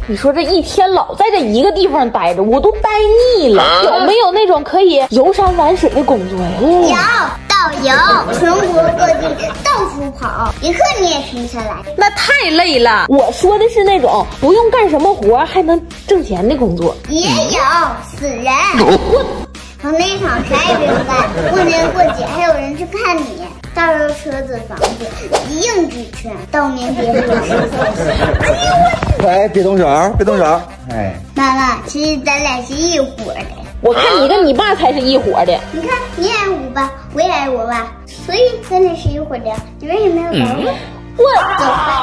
你说这一天老在这一个地方待着，我都待腻了。有没有那种可以游山玩水的工作呀？ 有导游，全国各地到处跑，一刻你也停下来。 那太累了。我说的是那种不用干什么活还能挣钱的工作。 也有死人。跑那场啥也不用干，过年过节还有人去看你。到时候车子房子一应俱全，到年别过10岁。 哎，别动手，别动手！哎， 妈妈，其实咱俩是一伙的。 我看你跟你爸才是一伙的。 你看，你爱我爸，我也爱我爸，所以咱俩是一伙的。你为什么要打我？ 我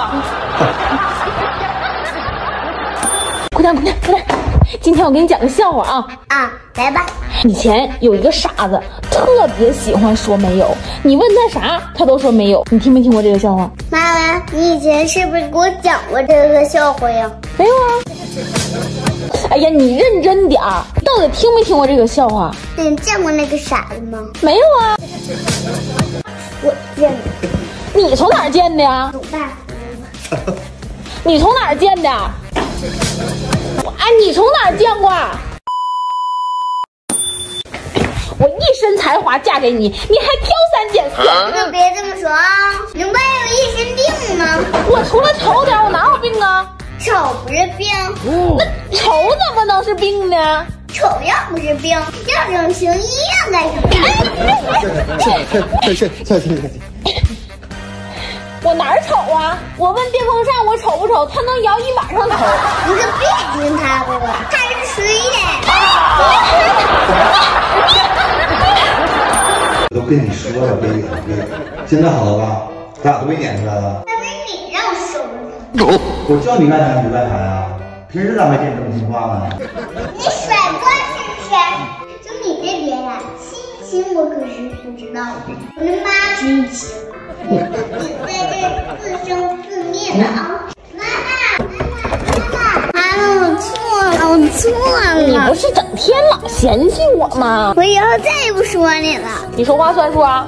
快点，快点，快点！今天我给你讲个笑话啊！ 啊，来吧。 以前有一个傻子，特别喜欢说没有，你问他啥，他都说没有。你听没听过这个笑话？ 妈妈，你以前是不是给我讲过这个笑话呀？ 没有啊。哎呀，你认真点儿，到底听没听过这个笑话？ 你见过那个傻子吗？ 没有啊。 我见过。 你从哪儿见的呀？ 我爸。 你从哪儿见的？哎，你从哪儿见过？我一身才华嫁给你，你还挑三拣四。 你可别这么说啊！你不还有一身病吗？ 我除了丑点，我哪有病啊？ 丑不是病。 那丑怎么能是病呢？ 丑要不是病，要整形医院干什么？ 我哪儿丑啊？我问电风扇我丑不丑，它能摇一晚上头。 你可别听他的了，他是吹的。 我都跟你说了，别演，现在好了吧？咱俩都被撵出来了。 那是你让我收拾我叫你干啥你就干啥呀？平时咋没见你这么听话呢？ 你甩锅是不是？就你这边呀，亲情我可是不知道的，我的妈真亲啊！你在这自生自灭的啊！妈妈，我错了， 你不是整天老嫌弃我吗？ 我以后再也不说你了。 你说话算数啊！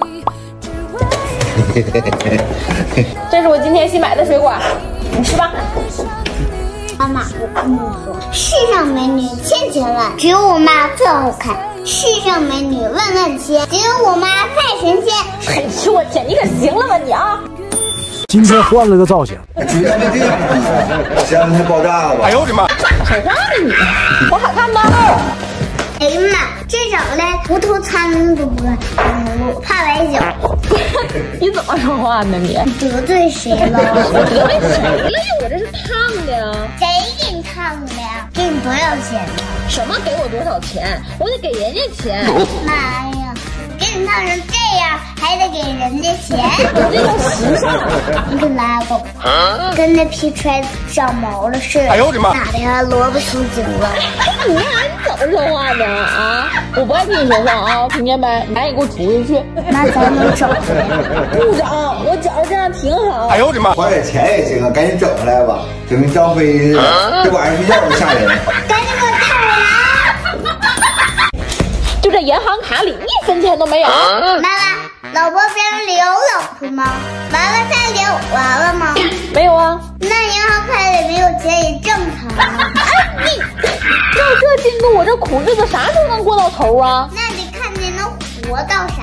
这是我今天新买的水果，你吃吧。 妈妈，我跟你说，世上美女千千万，只有我妈最好看；世上美女万万千，只有我妈太神仙。 嘿，我天，你可行了吧你啊！ 今天换了个造型， 主要是这样，前两天爆炸了吧？ 哎呦我的妈！ 扯啥呢你？我好看吗？ 哎呀妈，这长得糊涂苍蝇都不敢我怕崴脚。 你怎么说话呢你？ 得罪谁了？ 我得罪谁了呀？我这是烫的呀。 谁给你烫的呀？给你多少钱呢？ 什么给我多少钱？我得给人家钱。 妈呀，给你烫成这样还得给人家钱？ 我这叫时尚。 你可拉倒吧，跟那皮揣长毛了似的。 哎呦我的妈！ 哪的呀？萝卜出井了。 你怎么说话呢啊？我不爱听你说话啊，听见没？赶紧给我出去去。 那咱能整不整，我觉着这样挺好。 哎呦我的妈！ 花点钱也行啊，赶紧整回来吧，整跟张飞似的，这晚上睡觉都吓人。 赶紧给我烫回来！ 就这银行卡里1分钱都没有。 妈妈，老婆边里有老婆吗？娃娃菜里有娃娃吗？ 没有啊。 那银行卡里没有钱也正常啊。 你照这进度，我这苦日子啥时候能过到头啊？ 那得看你能活到啥。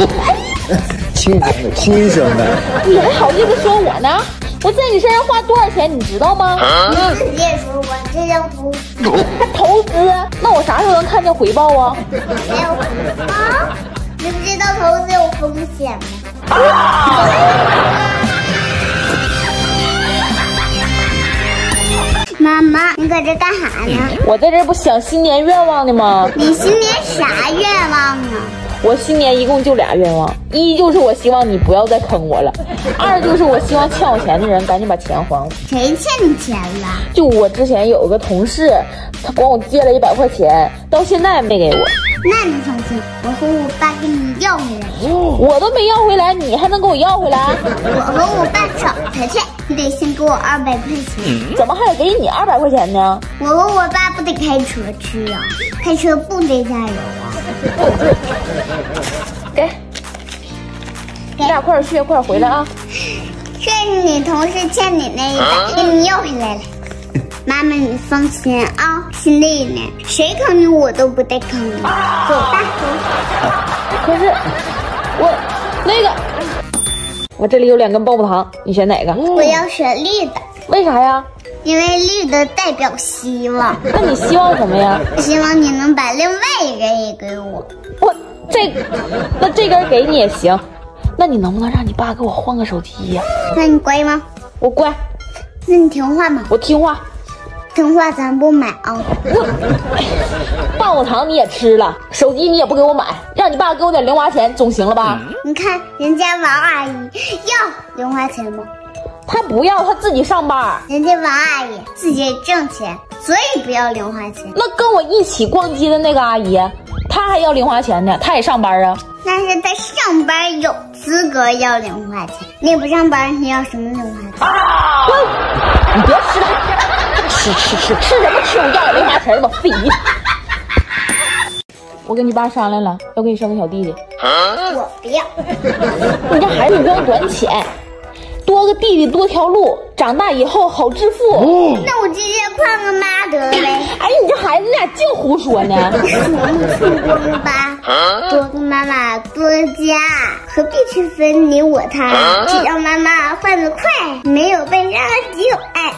亲生的， 你还好意思说我呢？我在你身上花多少钱，你知道吗？ 你自己也说过，这叫投资。 还投资？那我啥时候能看见回报啊？ 没有啊？你不知道投资有风险吗？妈妈，你搁这干啥呢？ 我在这不想新年愿望呢吗？ 你新年啥愿望呢？ 我新年一共就俩愿望，一就是我希望你不要再坑我了，二就是我希望欠我钱的人赶紧把钱还我。 谁欠你钱了？ 就我之前有个同事，他管我借了100块钱，到现在没给我。 那你放心，我和我爸给你要回来。 我都没要回来，你还能给我要回来？ 我和我爸找他去，你得先给我200块钱。 怎么还得给你200块钱呢？ 我和我爸不得开车去啊？开车不得加油啊？ 给，你俩快点去，快点回来啊！ 这是你同事欠你那100，给你要回来了。 妈妈，你放心啊，新的一年谁坑你我都不带坑你。走吧。 可是我这里有2根棒棒糖，你选哪个？ 我要选绿的。 为啥呀？ 因为绿的代表希望。 那你希望什么呀？ 希望你能把另外一个也给我。 那这根给你也行。那你能不能让你爸给我换个手机呀？ 那你乖吗？ 我乖。 那你听话吗？ 我听话。 听话咱不买啊。 棒棒糖你也吃了，手机你也不给我买，让你爸给我点零花钱总行了吧？ 你看人家王阿姨要零花钱吗？ 他不要，他自己上班。 人家王阿姨自己挣钱，所以不要零花钱。 那跟我一起逛街的那个阿姨，她还要零花钱呢，她也上班啊。 但是她上班有资格要零花钱，你不上班你要什么零花钱？ 你别吃了，吃什么吃？我要零花钱吧，费劲。我跟你爸商量了，要给你生个小弟弟。 我不要。 你这孩子光短浅。多个弟弟多条路，长大以后好致富。 那我直接换个妈得了呗。 哎，你这孩子，你俩净胡说呢。 成功了吧？多个妈妈多个家，何必去分你我他？只要妈妈换得快，没有悲伤只有爱。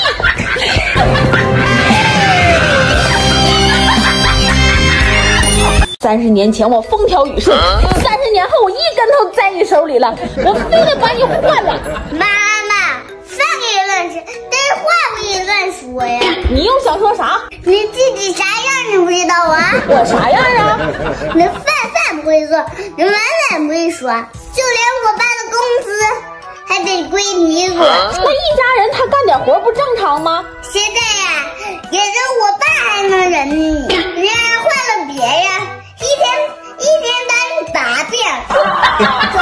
30年前我风调雨顺，30年后我一跟头栽你手里了，我非得把你换了。 妈妈，饭可以乱吃，但是话不可以乱说呀。 你又想说啥？ 你自己啥样你不知道啊？ 我啥样啊？ 你饭不会做，你碗不会刷，就连我爸的工资还得归你管。 那一家人他干点活不正常吗？ 现在呀，也就我爸还能忍你，你要换了别人，一天打你8遍。走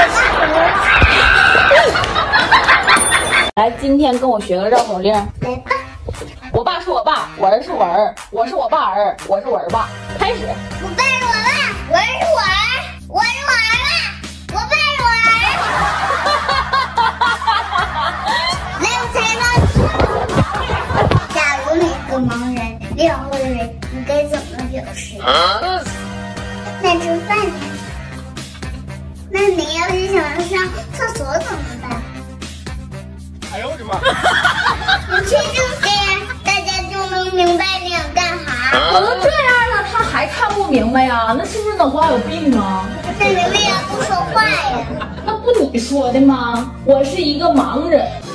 吧。 来，今天跟我学个绕口令。 来吧。 我爸是我爸，我儿是我儿，我是我爸儿，我是我儿爸。开始。 我爸是我爸，我儿是我儿，我是我儿爸，我爸是我儿。来，我猜吧。假如你是个盲人，练会人，你该怎么表示？那吃饭呢？那你要是想上厕所怎么办？ 哎呦我的妈！ 你去这些，大家就能明白你想干啥。 我都这样了，他还看不明白呀？那是不是脑瓜有病啊？ 那你为啥不说话呀？ 那不你说的吗？我是一个盲人。